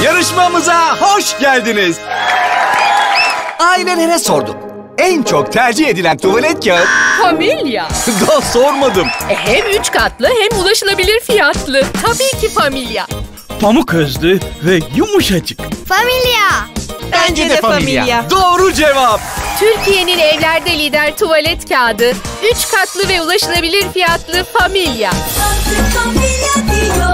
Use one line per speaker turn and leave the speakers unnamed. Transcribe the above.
Yarışmamıza hoş geldiniz. Ailelere sorduk. En çok tercih edilen tuvalet kağıt...
Familya.
Daha sormadım.
Hem 3 katlı hem ulaşılabilir fiyatlı. Tabii ki Familya.
Pamuk özlü ve yumuşacık.
Familya.
Bence de Familya.
Doğru cevap.
Türkiye'nin evlerde lider tuvalet kağıdı. 3 katlı ve ulaşılabilir fiyatlı Familya.
Familya diyor.